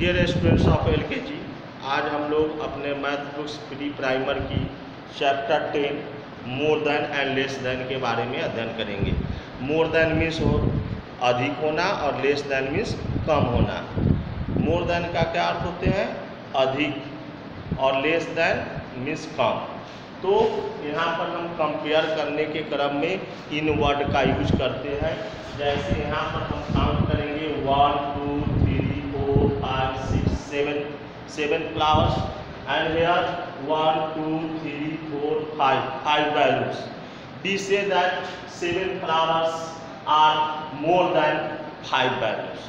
Dear students of LKG, आज हम लोग अपने मैथ बुक्स प्री प्राइमर की chapter 10 more than and less than के बारे में अध्ययन करेंगे। मोर देन मीन्स अधिक होना और लेस देन मीन्स कम होना। मोर देन का क्या अर्थ होते हैं? अधिक, और लेस देन मीन्स कम। तो यहाँ पर हम कंपेयर करने के क्रम में इन वर्ड का यूज करते हैं। जैसे यहाँ पर हम काउंट करेंगे 1 2 3 4 5 6 7 flowers and here 1 2 3 4 5 values. We say that 7 flowers are more than 5 values.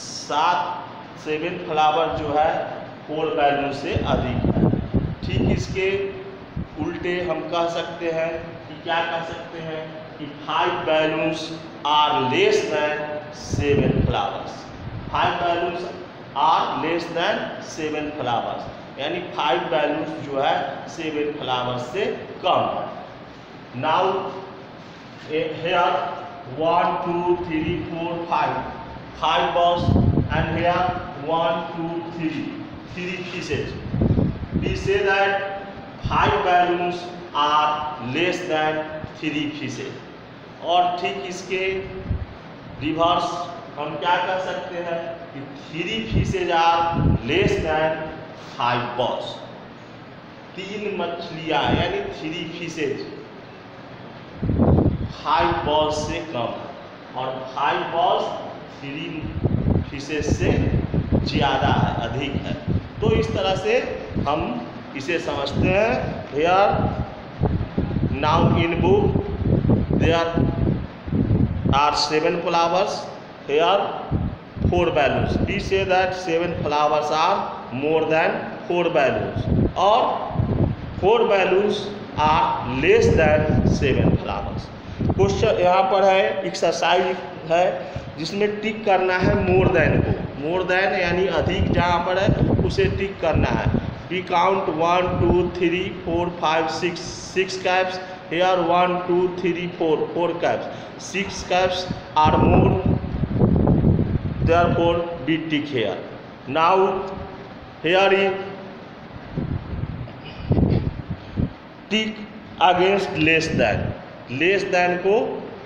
7 flower जो है 4 वैल्यू से अधिक है। ठीक इसके उल्टे हम कह सकते हैं कि क्या कह सकते हैं कि 5 balloons are less than 7 flowers. 5 balloons are less than 7 flowers, यानी 5 बैलून्स जो है 7 फ्लावर्स से कम है। Now here 1 2 3 4 5 balls and here 1 2 3 pieces. We say that 5 balloons are less than 3 pieces. और ठीक इसके रिवर्स हम क्या कर सकते हैं कि 3 pieces are less than 5 balls. 3 मछलियाँ यानी 3 pieces 5 balls से कम, और 5 balls 3 pieces से ज़्यादा है, अधिक है। तो इस तरह से हम इसे समझते हैं। Here now in book there are 7 flowers, here 4 balloons. We say that 7 flowers are more than 4 balloons, और 4 balloons are less than 7 flowers. Question यहाँ पर है, एक्सरसाइज है जिसमें टिक करना है मोर देन को। मोर देन यानी अधिक जहाँ पर है उसे टिक करना है। We count 1 2 3 4 5 6 caps. Here 1 2 3 4 caps. 6 caps are more, therefore we tick here. Now here is tick against less than. Less than को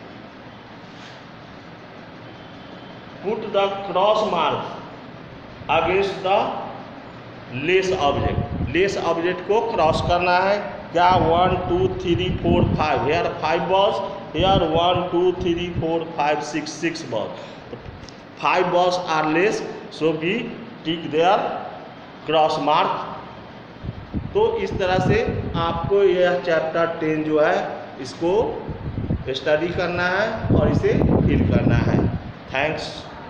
put the cross mark against the less object. Less object को cross करना है। क्या 1 2 3 4 5, here 5 balls, here 1 2 3 4 5 6 balls. 5 balls are less, so we tick their cross mark. तो इस तरह से आपको यह चैप्टर 10 जो है इसको स्टडी करना है और इसे फिल करना है। थैंक्स।